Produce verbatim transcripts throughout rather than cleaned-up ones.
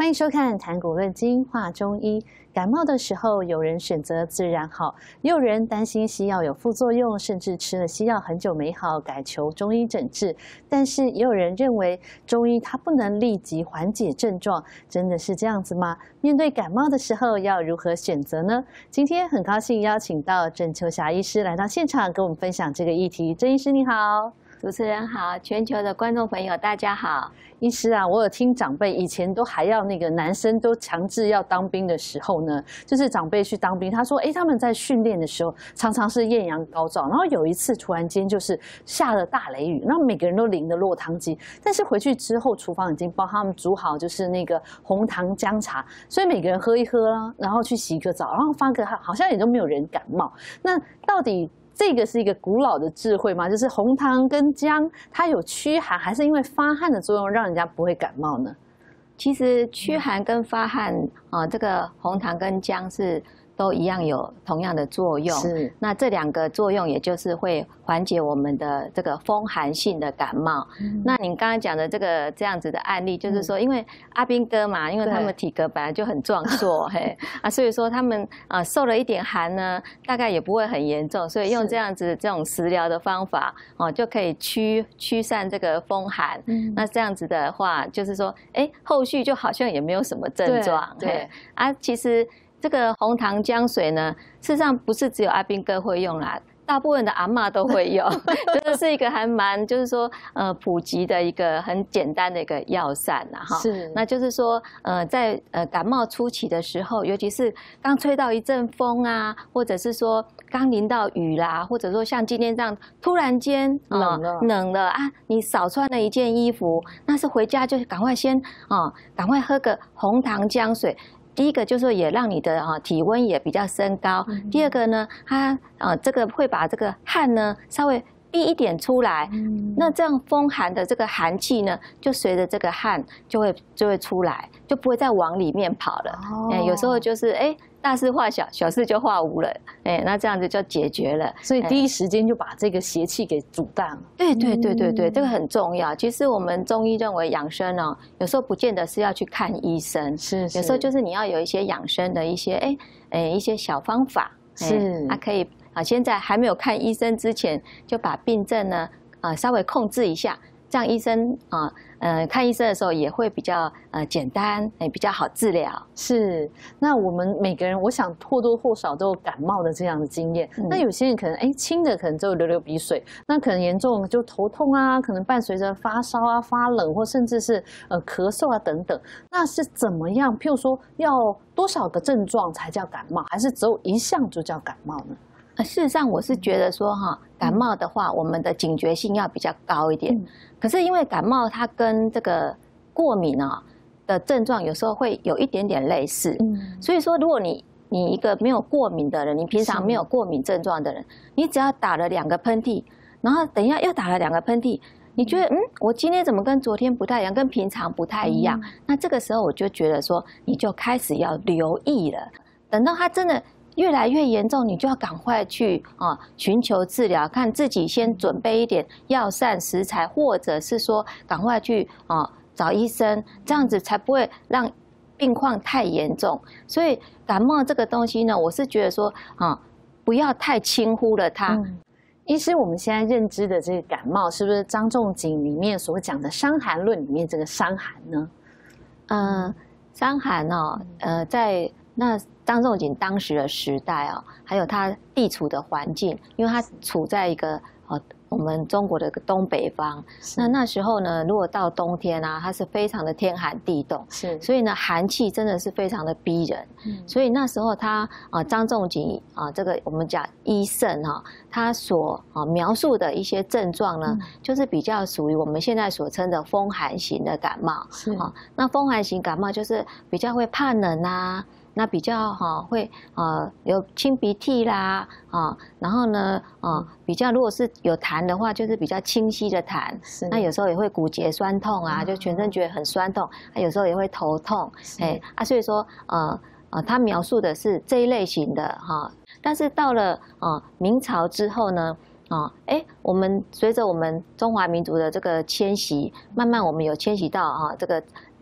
欢迎收看《谈古论今话中医》。感冒的时候，有人选择自然好，也有人担心西药有副作用，甚至吃了西药很久没好，改求中医诊治。但是也有人认为中医它不能立即缓解症状，真的是这样子吗？面对感冒的时候，要如何选择呢？今天很高兴邀请到郑秋霞医师来到现场，跟我们分享这个议题。郑医师你好。 主持人好，全球的观众朋友大家好。 医师啊，我有听长辈以前都还要那个男生都强制要当兵的时候呢，就是长辈去当兵，他说，哎，他们在训练的时候常常是艳阳高照，然后有一次突然间就是下了大雷雨，然后每个人都淋得落汤鸡，但是回去之后厨房已经帮他们煮好就是那个红糖姜茶，所以每个人喝一喝啦，然后去洗个澡，然后发个好像也都没有人感冒。那到底这个是一个古老的智慧吗？就是红糖跟姜，它有驱寒，还是因为发汗的作用让人家不会感冒呢？ 其实驱寒跟发汗啊、呃，这个红糖跟姜是都一样有同样的作用。 是。那这两个作用，也就是会缓解我们的这个风寒性的感冒。嗯、那您刚刚讲的这个这样子的案例，就是说，因为阿兵哥嘛，因为他们体格本来就很壮硕，嘿啊，所以说他们啊、呃、受了一点寒呢，大概也不会很严重，所以用这样子这种食疗的方法哦、呃，就可以驱驱散这个风寒。嗯、那这样子的话，就是说，哎，后续就好像也没有什么症状。 对。对啊，其实。这个红糖姜水呢，事实上不是只有阿兵哥会用啦，大部分的阿嬷都会用，就是是一个还蛮，就是说呃普及的一个很简单的一个药膳啦哈。是。那就是说呃在呃感冒初期的时候，尤其是刚吹到一阵风啊，或者是说刚淋到雨啦，或者说像今天这样突然间、呃、冷了冷了啊，你少穿了一件衣服，那是回家就赶快先啊、呃、赶快喝个红糖姜水。第一个就是说也让你的啊体温也比较升高，嗯、第二个呢，它啊这个会把这个汗呢稍微逼一点出来，嗯、那这样风寒的这个寒气呢，就随着这个汗就会就会出来，就不会再往里面跑了。哦、哎，有时候就是哎大事化小，小事就化无了，哎，那这样子就解决了。 所以第一时间就把这个邪气给阻断了。 对对对对对，嗯、这个很重要。其实我们中医认为养生哦，有时候不见得是要去看医生，是，是有时候就是你要有一些养生的一些哎哎一些小方法，是，啊可以啊，先在还没有看医生之前，就把病症呢啊稍微控制一下。这样医生啊，呃，看医生的时候也会比较呃简单，也比较好治疗。 是，那我们每个人，我想或多或少都有感冒的这样的经验。嗯、那有些人可能哎轻的可能就流流鼻水，那可能严重就头痛啊，可能伴随着发烧啊、发冷，或甚至是呃咳嗽啊等等。那是怎么样？譬如说要多少个症状才叫感冒，还是只有一项就叫感冒呢？ 事实上，我是觉得说哈，感冒的话，我们的警觉性要比较高一点。嗯、可是因为感冒它跟这个过敏啊的症状有时候会有一点点类似，嗯、所以说如果你你一个没有过敏的人，你平常没有过敏症状的人，你只要打了两个喷嚏，然后等一下又打了两个喷嚏，你觉得嗯，我今天怎么跟昨天不太一样，跟平常不太一样？嗯、那这个时候我就觉得说，你就开始要留意了。等到它真的越来越严重，你就要赶快去啊寻求治疗，看自己先准备一点药膳食材，或者是说赶快去啊找医生，这样子才不会让病况太严重。所以感冒这个东西呢，我是觉得说啊不要太轻忽了它。嗯、 医师，我们现在认知的这个感冒，是不是张仲景里面所讲的《伤寒论》里面这个伤寒呢？ 嗯、呃，伤寒哦，呃，在那张仲景当时的时代啊，还有他地处的环境，因为他处在一个呃我们中国的东北方，那那时候呢，如果到冬天啊，它是非常的天寒地冻，是，所以呢寒气真的是非常的逼人，嗯、所以那时候他啊张仲景啊这个我们讲医圣哈、啊，他所啊描述的一些症状呢，嗯、就是比较属于我们现在所称的风寒型的感冒，是啊，那风寒型感冒就是比较会怕冷啊。那比较哈、哦、会呃有清鼻涕啦啊，然后呢啊、呃、比较如果是有痰的话，就是比较清晰的痰。那有时候也会骨节酸痛啊，就全身觉得很酸痛，啊、有时候也会头痛，哎啊，所以说呃呃他描述的是这一类型的哈。但是到了呃明朝之后呢，啊哎我们随着我们中华民族的这个迁徙，慢慢我们有迁徙到啊这个。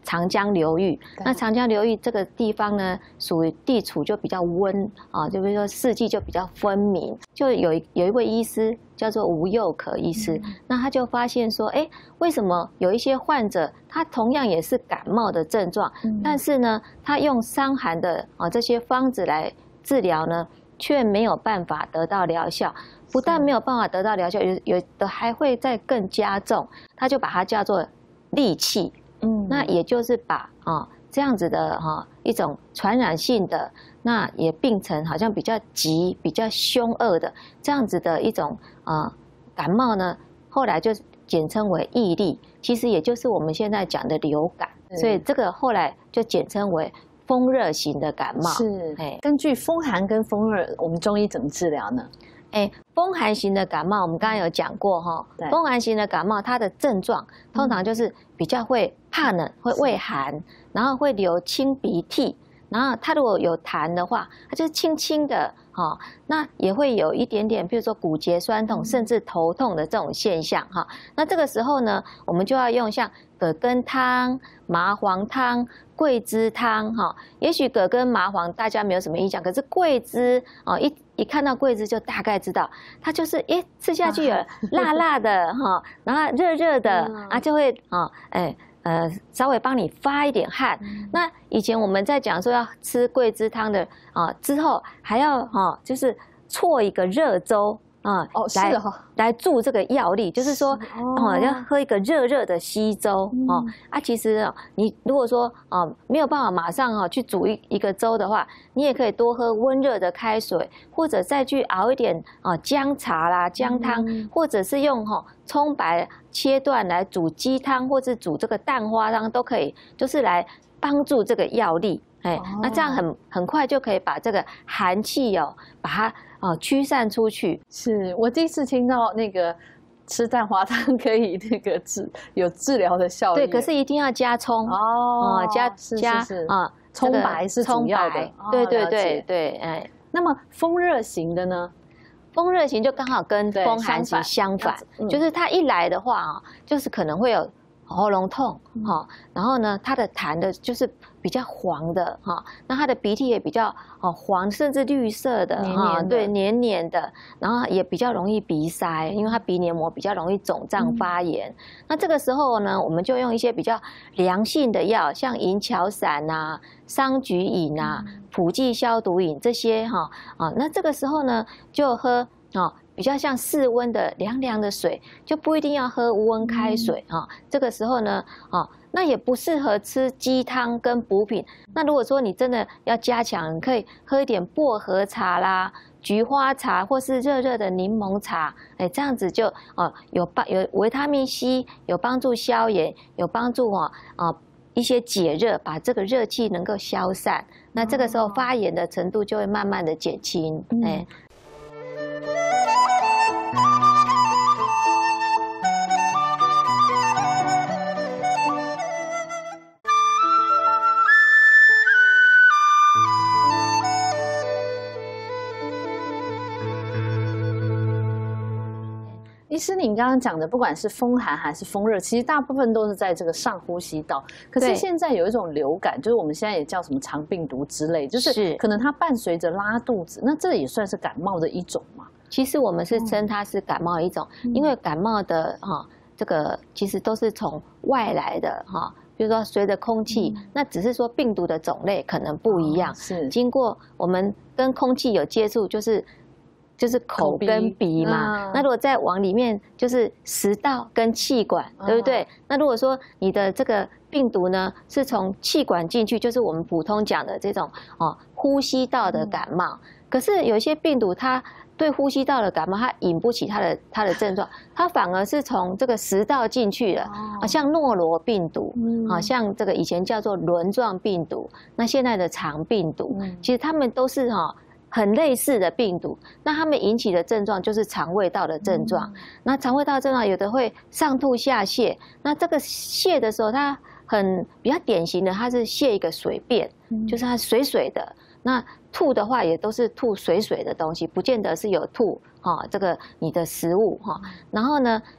长江流域。那长江流域这个地方呢，属于地处就比较温啊，就比如说四季就比较分明。就有一有一位医师叫做吴佑可医师，嗯、那他就发现说，哎，为什么有一些患者他同样也是感冒的症状，嗯、但是呢，他用伤寒的啊这些方子来治疗呢，却没有办法得到疗效。不但没有办法得到疗效，有有的还会再更加重。他就把它叫做戾气，嗯，那也就是把啊、哦、这样子的哈、哦、一种传染性的，那也病程好像比较急、比较凶恶的这样子的一种呃感冒呢，后来就简称为疫痢，其实也就是我们现在讲的流感，嗯、所以这个后来就简称为风热型的感冒。 是，哎，根据风寒跟风热，我们中医怎么治疗呢？ 哎，风寒型的感冒，我们刚刚有讲过哈。风寒型的感冒，它的症状通常就是比较会怕冷，会畏寒，然后会流清鼻涕，然后它如果有痰的话，它就是轻轻的哈。那也会有一点点，比如说骨节酸痛，甚至头痛的这种现象哈。那这个时候呢，我们就要用像葛根汤、麻黄汤、桂枝汤哈。也许葛根、麻黄大家没有什么印象，可是桂枝哦一。一看到桂枝就大概知道，它就是诶吃下去有辣辣的哈，然后热热的啊，就会啊哎呃稍微帮你发一点汗。那以前我们在讲说要吃桂枝汤的啊之后，还要哈就是搓一个热粥。啊、嗯， 哦， 来是哦， 来助这个药力，就是说，哦、嗯，要喝一个热热的稀粥，哦，啊，其实你如果说，哦、嗯，没有办法马上哦去煮一一个粥的话，你也可以多喝温热的开水，或者再去熬一点啊姜茶啦、姜汤，嗯、或者是用哈、哦、葱白切段来煮鸡汤，或是煮这个蛋花汤都可以，就是来帮助这个药力。哎，那这样很很快就可以把这个寒气哦，把它哦驱散出去。 是我第一次听到那个吃蛋花汤可以那个治有治疗的效果。 对，可是一定要加葱哦， 哦加是加是是啊， 葱白是主要的。 哦、对对对对，哎。 那么风热型的呢？ 风热型就刚好跟风寒型相反，嗯、就是它一来的话啊，就是可能会有喉咙痛哈、嗯，然后呢，它的痰的就是比较黄的哈，那它的鼻涕也比较哦黄，甚至绿色的哈，对，黏黏的，然后也比较容易鼻塞，因为它鼻黏膜比较容易肿胀发炎。嗯、那这个时候呢，我们就用一些比较凉性的药，像银翘散啊、桑菊饮啊、普济消毒饮这些哈啊，那这个时候呢，就喝啊。比较像室温的凉凉的水，就不一定要喝无温开水啊、嗯哦。这个时候呢，哦，那也不适合吃鸡汤跟补品。那如果说你真的要加强，你可以喝一点薄荷茶啦、菊花茶，或是热热的柠檬茶。哎，这样子就哦有帮有维他命 C， 有帮助消炎，有帮助哦啊、哦、一些解热，把这个热气能够消散。那这个时候发炎的程度就会慢慢的减轻。嗯、哎。 医师，你刚刚讲的，不管是风寒还是风热，其实大部分都是在这个上呼吸道。可是现在有一种流感，就是我们现在也叫什么肠病毒之类，就是可能它伴随着拉肚子，那这也算是感冒的一种吗？ 其实我们是称它是感冒的一种，嗯、因为感冒的哈、哦，这个其实都是从外来的哈。哦比如说，随着空气，嗯、那只是说病毒的种类可能不一样。哦、是经过我们跟空气有接触，就是就是口跟鼻嘛。嗯、那如果再往里面，就是食道跟气管，嗯、对不对？那如果说你的这个病毒呢，是从气管进去，就是我们普通讲的这种哦呼吸道的感冒。嗯、可是有一些病毒它对呼吸道的感冒，它引不起它的它的症状，它反而是从这个食道进去了，啊、哦，像诺罗病毒，嗯、啊，像这个以前叫做轮状病毒，那现在的肠病毒，嗯、其实它们都是哈、哦、很类似的病毒，那它们引起的症状就是肠胃道的症状，嗯、那肠胃道症状有的会上吐下泻，那这个泻的时候，它很比较典型的，它是泻一个水便，嗯、就是它水水的。那吐的话也都是吐水水的东西，不见得是有吐哈、哦、这个你的食物哈、哦。然后呢，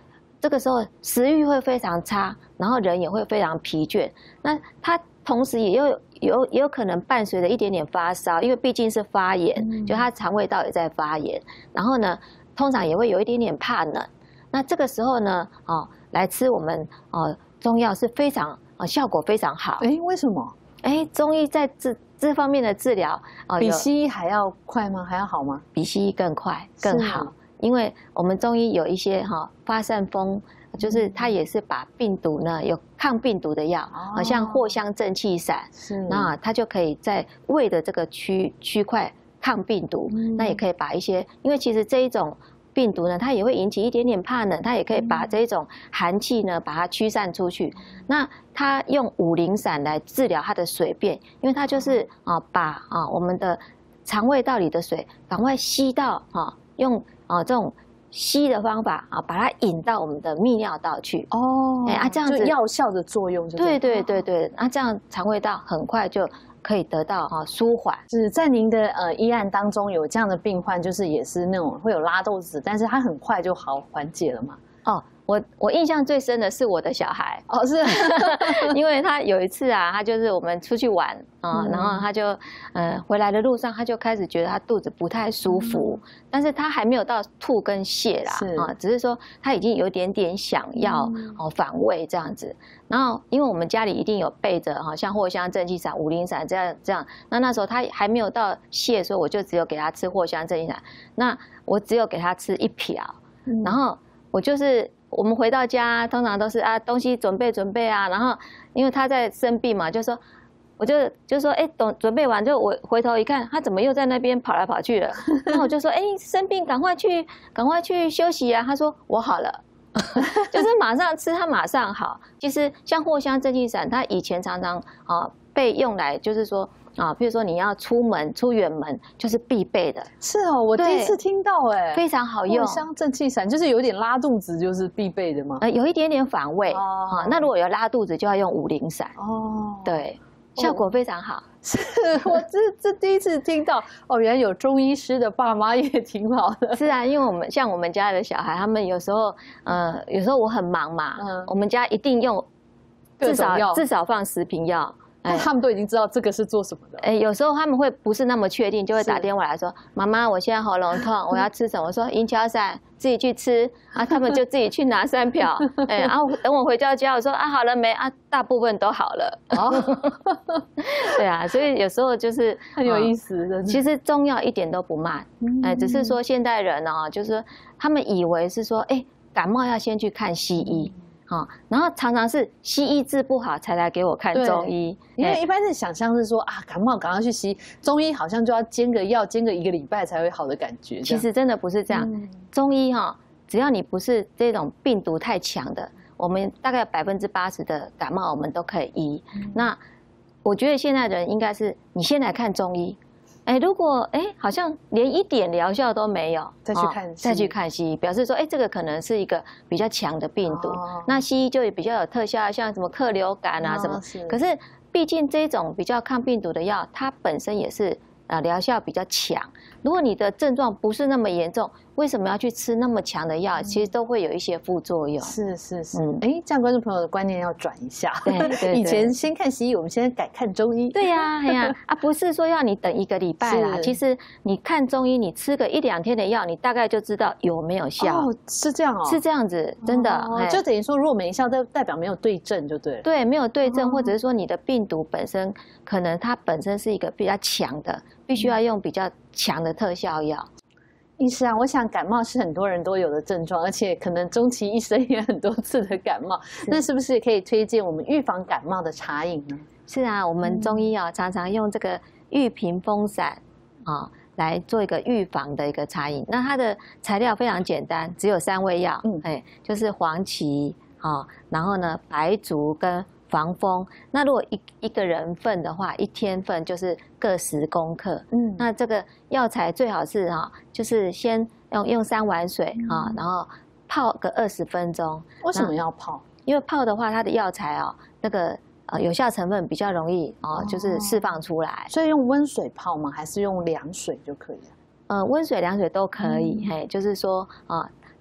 这个时候食欲会非常差，然后人也会非常疲倦。那它同时也有有也有可能伴随着一点点发烧，因为毕竟是发炎，嗯、就它肠胃道也在发炎。然后呢，通常也会有一点点怕冷。那这个时候呢，哦，来吃我们哦中药是非常哦效果非常好。 哎，为什么？ 哎，中医在这这方面的治疗， 哦，比西医还要快吗？还要好吗？ 比西医更快更好，因为我们中医有一些哈、哦、发散风。就是它也是把病毒呢有抗病毒的药，好、哦、像藿香正气散，那它就可以在胃的这个区区块抗病毒，嗯、那也可以把一些，因为其实这一种病毒呢，它也会引起一点点怕冷，它也可以把这一种寒气呢把它驱散出去。那它用五苓散来治疗它的水便，因为它就是啊把啊我们的肠胃道里的水赶快吸到啊，用啊这种。吸的方法啊，把它引到我们的泌尿道去哦， 哎啊，这样子就药效的作用就对对对对，那、啊、这样肠胃道很快就可以得到啊舒缓。 是在您的呃医案当中有这样的病患，就是也是那种会有拉肚子，但是他很快就好缓解了嘛？ 哦。我我印象最深的是我的小孩哦，是， 因为他有一次啊，他就是我们出去玩啊、嗯，然后他就呃回来的路上，他就开始觉得他肚子不太舒服，嗯、但是他还没有到吐跟泻啦啊，只是说他已经有点点想要、嗯、哦反胃这样子。然后因为我们家里一定有备着哈，像藿香正气散、五苓散这样这样，那那时候他还没有到泻，所以我就只有给他吃藿香正气散，那我只有给他吃一瓢，嗯、然后我就是。我们回到家，通常都是啊东西准备准备啊，然后因为他在生病嘛，就说我就就说哎，等准备完就我回头一看，他怎么又在那边跑来跑去了？那我就说哎，生病赶快去赶快去休息啊。他说我好了，就是马上吃，他马上好。其实像藿香正气散，它以前常常啊被用来就是说。啊，譬如说你要出门出远门，就是必备的。 是哦，我第一次听到哎、欸， 非常好用。 藿香正气散就是有点拉肚子，就是必备的吗？ 呃，有一点点反胃。哦、啊，那如果有拉肚子，就要用五苓散。哦，对，效果非常好。 是我这这第一次听到哦，原来有中医师的爸妈也挺好的。 是啊，因为我们像我们家的小孩，他们有时候呃，有时候我很忙嘛，嗯、我们家一定用至少至少放十瓶药。 哎，他们都已经知道这个是做什么的。 哎，有时候他们会不是那么确定，就会打电话来说：“妈妈，我现在喉咙痛，我要吃什么？”我说：“银桥散，自己去吃。”啊，他们就自己去拿三瓢。哎，然后等我回到家，我说：“啊，好了没？”啊，大部分都好了。哦，对啊，所以有时候就是很有意思的。 其实中药一点都不慢，哎，只是说现代人哦，就是他们以为是说，哎，感冒要先去看西医。哦，然后常常是西医治不好才来给我看中医， 因为一般的想象是说啊，感冒赶快去西医，中医好像就要煎个药，煎个一个礼拜才会好的感觉。 其实真的不是这样，嗯、中医哈、哦，只要你不是这种病毒太强的，我们大概百分之八十的感冒我们都可以医。嗯、那我觉得现在的人应该是你先来看中医。哎，如果哎好像连一点疗效都没有， 再去看、哦、 再去看西医，表示说哎这个可能是一个比较强的病毒，哦、那西医就比较有特效，像什么克流感啊什么。哦、可是毕竟这种比较抗病毒的药，它本身也是呃疗效比较强。如果你的症状不是那么严重，为什么要去吃那么强的药？嗯、其实都会有一些副作用。 是是是，哎、嗯，这样观众朋友的观念要转一下。 对对对， 以前先看西医，我们现在改看中医。 对呀、啊，哎呀啊，不是说要你等一个礼拜啦。其实你看中医，你吃个一两天的药，你大概就知道有没有效。 哦，是这样哦， 是这样子，真的。 哦，就等于说，如果没效，代代表没有对症，就对了。 对，没有对症，哦、或者是说你的病毒本身可能它本身是一个比较强的，必须要用比较强的特效药。 医师啊，我想感冒是很多人都有的症状，而且可能终其一生也很多次的感冒。那是不是可以推荐我们预防感冒的茶饮呢？ 是啊，我们中医啊、嗯、常常用这个玉屏风散啊来做一个预防的一个茶饮。那它的材料非常简单，只有三味药，嗯，哎，就是黄芪啊，然后呢白术跟防风。那如果一一个人份的话，一天份就是各十公克。嗯，那这个药材最好是哈、啊，就是先用用三碗水啊，然后泡个二十分钟。 为什么要泡？ 因为泡的话，它的药材啊，那个呃有效成分比较容易啊，就是释放出来。 所以用温水泡吗？还是用凉水就可以了？ 呃，温水、凉水都可以。嗯、嘿，就是说啊。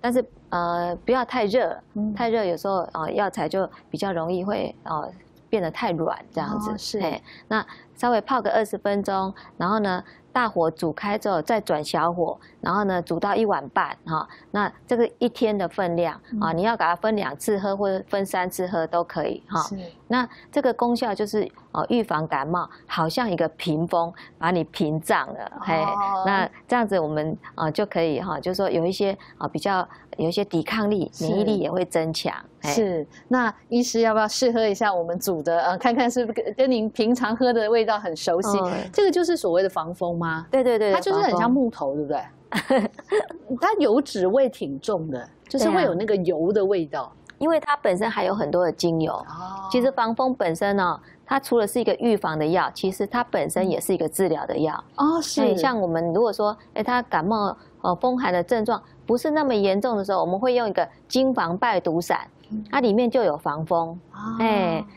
但是呃不要太热， 嗯太热有时候啊、呃、药材就比较容易会呃变得太软这样子。 哦、是， 哎，那稍微泡个二十分钟，然后呢大火煮开之后再转小火，然后呢煮到一碗半哈、哦。那这个一天的分量啊、嗯，你要给它分两次喝或者分三次喝都可以哈。哦、那这个功效就是哦预防感冒，好像一个屏风把你屏障了。哦、嘿，那这样子我们啊、呃、就可以哈、哦，就是说有一些啊、呃、比较有一些抵抗力，免疫力也会增强。 是，那医师要不要试喝一下我们煮的？呃，看看是不是跟跟您平常喝的味道很熟悉？嗯、这个就是所谓的防风吗？ 对对对， 它就是很像木头，对不对？它油脂味挺重的，就是会有那个油的味道。 因为它本身还有很多的精油。哦、其实防风本身呢、哦，它除了是一个预防的药，其实它本身也是一个治疗的药。哦，是。像我们如果说，哎，他感冒呃风寒的症状不是那么严重的时候，我们会用一个金防败毒散。它里面就有防风，哎、哦。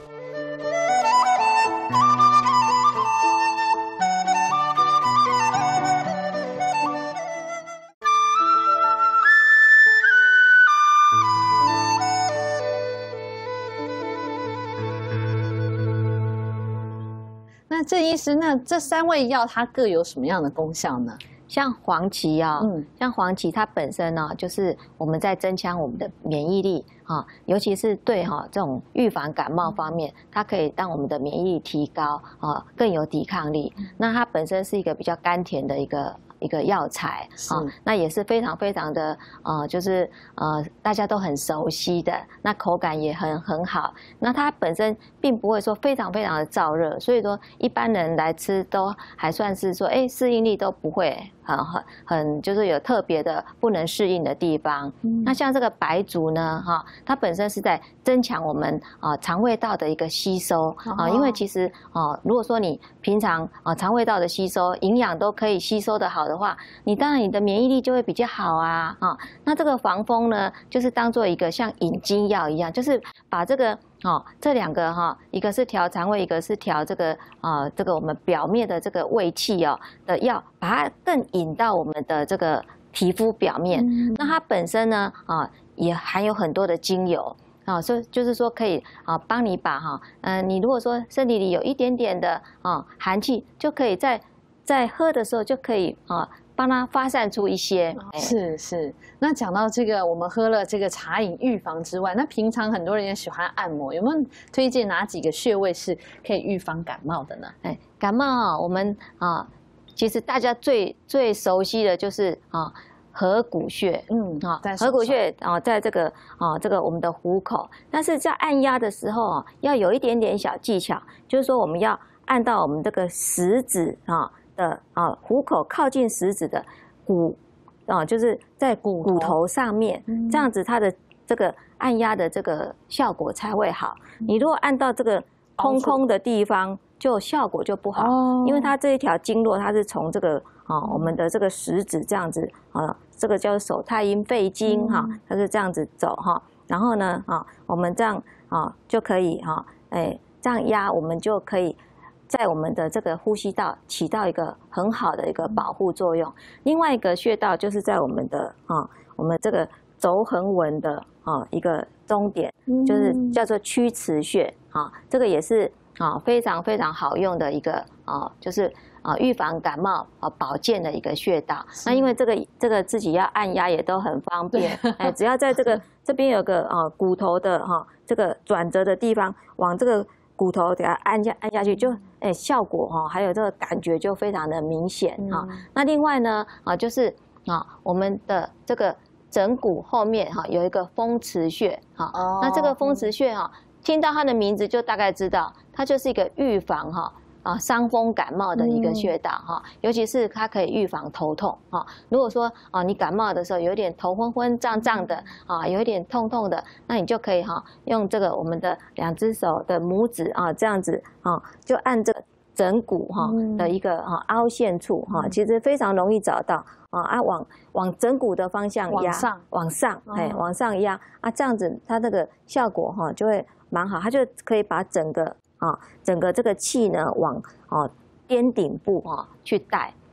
那郑医师，那这三味药它各有什么样的功效呢？ 像黄芪啊、哦，嗯，像黄芪它本身呢、哦，就是我们在增强我们的免疫力啊、哦，尤其是对哈、哦、这种预防感冒方面，它可以让我们的免疫力提高啊、哦，更有抵抗力。那它本身是一个比较甘甜的一个一个药材啊、哦，那也是非常非常的呃，就是呃大家都很熟悉的，那口感也很很好。那它本身并不会说非常非常的燥热，所以说一般人来吃都还算是说，哎，适应力都不会。很很很就是有特别的不能适应的地方。嗯、那像这个白术呢，哈，它本身是在增强我们啊肠胃道的一个吸收啊，因为其实啊，如果说你平常啊肠胃道的吸收营养都可以吸收的好的话，你当然你的免疫力就会比较好啊啊。那这个防风呢，就是当做一个像引经药一样，就是把这个。哦，这两个哈、哦，一个是调肠胃，一个是调这个啊、呃，这个我们表面的这个胃气哦的药，把它更引到我们的这个皮肤表面。嗯、那它本身呢啊，也含有很多的精油啊，所以就是说可以啊，帮你把哈，嗯、呃，你如果说身体里有一点点的啊寒气，就可以在在喝的时候就可以啊。帮它发散出一些， 是是。那讲到这个，我们喝了这个茶饮预防之外，那平常很多人也喜欢按摩，有没有推荐哪几个穴位是可以预防感冒的呢？ 哎，感冒啊，我们啊，其实大家最最熟悉的就是啊合谷穴，嗯啊，合谷穴啊，在这个啊这个我们的虎口，但是在按压的时候啊，要有一点点小技巧，就是说我们要按到我们这个食指啊。的啊，虎口靠近食指的骨啊，就是在骨骨头上面，嗯、这样子它的这个按压的这个效果才会好。嗯、你如果按到这个空空的地方，就效果就不好，哦、因为它这一条经络它是从这个啊我们的这个食指这样子啊，这个叫手太阴肺经哈、嗯啊，它是这样子走哈、啊。然后呢啊，我们这样啊就可以哈，哎这样压，我们就可以。在我们的这个呼吸道起到一个很好的一个保护作用。另外一个穴道就是在我们的啊，我们这个轴横纹的啊一个终点，就是叫做曲池穴啊，这个也是啊非常非常好用的一个啊，就是啊预防感冒啊保健的一个穴道。那因为这个这个自己要按压也都很方便，哎，只要在这个这边有个啊骨头的哈、啊、这个转折的地方，往这个骨头给它按下按下去就。哎，效果哈，还有这个感觉就非常的明显哈。嗯、那另外呢，啊，就是啊，我们的这个枕骨后面哈有一个风池穴哈。哦、那这个风池穴哈，听到它的名字就大概知道，它就是一个预防哈啊伤风感冒的一个穴道哈。嗯、尤其是它可以预防头痛哈。如果说啊你感冒的时候有点头昏昏胀胀的啊，有一点痛痛的，那你就可以哈用这个我们的两只手的拇指啊这样子。啊，就按这个枕骨哈的一个哈凹陷处哈，其实非常容易找到啊啊，往往枕骨的方向压， 往上往上，哎，往上压啊，这样子它那个效果哈就会蛮好，它就可以把整个啊整个这个气呢往啊颠顶部哈去带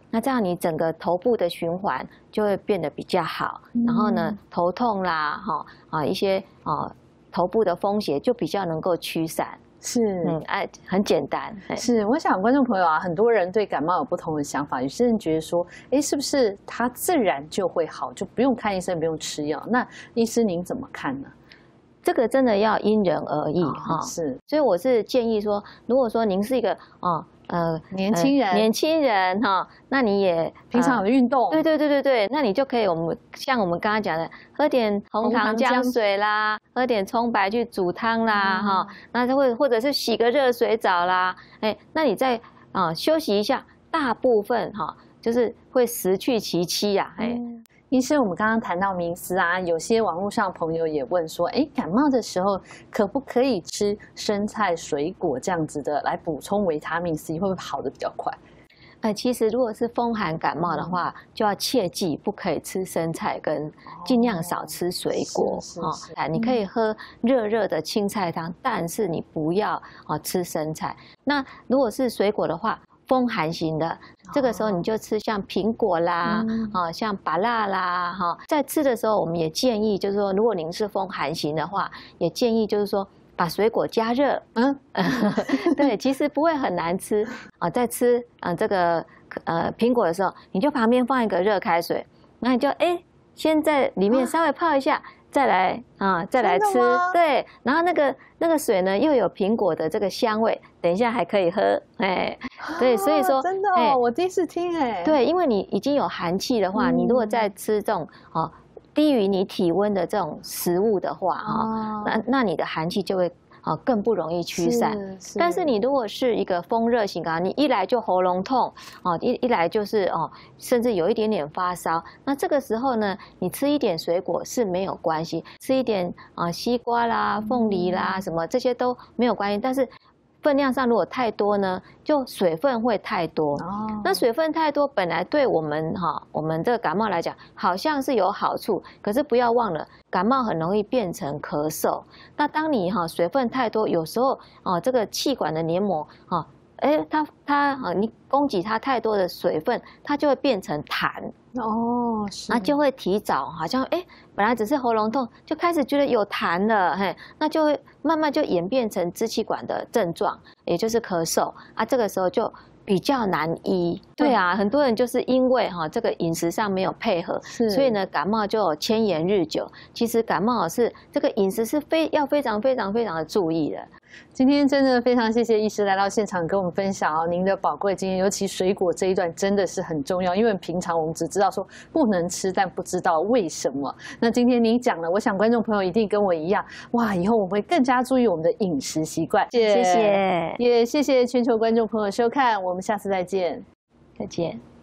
那这样你整个头部的循环就会变得比较好， 嗯、 然后呢，头痛啦，哈啊一些啊头部的风邪就比较能够驱散。 是， 嗯，哎，很简单。 是，我想观众朋友啊，很多人对感冒有不同的想法，有些人觉得说，哎，是不是它自然就会好，就不用看医生，不用吃药？那医师您怎么看呢？ 这个真的要因人而异哈、哦。 是， 所以我是建议说，如果说您是一个哦。 呃，年轻人， 呃、年轻人哈，那你也平常有运动、呃， 对对对对对，那你就可以我们像我们刚刚讲的，喝点红糖姜水啦，喝点葱白去煮汤啦哈、嗯，那就会或者是洗个热水澡啦，哎，那你再啊、呃、休息一下，大部分哈、哦、就是会失去其妻呀、啊，哎。 嗯医师，我们刚刚谈到迷思啊，有些网络上朋友也问说，哎，感冒的时候可不可以吃生菜、水果这样子的来补充维他命 C， 会不会好的比较快？ 呃，其实如果是风寒感冒的话，嗯、就要切记不可以吃生菜，跟尽量少吃水果哦。 啊，你可以喝热热的青菜汤，但是你不要啊吃生菜。那如果是水果的话，风寒型的，这个时候你就吃像苹果啦，嗯、啊，像芭乐啦，哈，在吃的时候，我们也建议，就是说，如果您是风寒型的话，也建议就是说，把水果加热，嗯，对，其实不会很难吃啊。在吃啊这个呃苹果的时候，你就旁边放一个热开水，那你就哎，先在里面稍微泡一下。啊再来啊，再来吃，对，然后那个那个水呢，又有苹果的这个香味，等一下还可以喝，哎，对，所以说真的哦，我第一次听哎， 对，因为你已经有寒气的话，嗯、你如果再吃这种哦低于你体温的这种食物的话啊、哦，那那你的寒气就会。啊，更不容易驱散。是是但是你如果是一个风热型啊，你一来就喉咙痛，哦，一一来就是哦，甚至有一点点发烧，那这个时候呢，你吃一点水果是没有关系，吃一点啊西瓜啦、凤梨啦、嗯、什么这些都没有关系，但是。分量上如果太多呢，就水分会太多。哦，那水分太多，本来对我们哈，我们这个感冒来讲，好像是有好处，可是不要忘了，感冒很容易变成咳嗽。那当你哈水分太多，有时候哦，这个气管的黏膜哈，哎，它它啊，你供给它太多的水分，它就会变成痰。哦，那就会提早好像哎，本来只是喉咙痛，就开始觉得有痰了，嘿，那就会慢慢就演变成支气管的症状，也就是咳嗽啊。这个时候就比较难医。对啊，很多人就是因为哈这个饮食上没有配合，所以呢感冒就迁延日久。其实感冒是这个饮食是非要非常非常非常的注意的。 今天真的非常谢谢医师来到现场跟我们分享哦您的宝贵经验，尤其水果这一段真的是很重要，因为平常我们只知道说不能吃，但不知道为什么。那今天您讲了，我想观众朋友一定跟我一样，哇，以后我们会更加注意我们的饮食习惯。 谢谢， 也谢谢全球观众朋友收看，我们下次再见， 再见。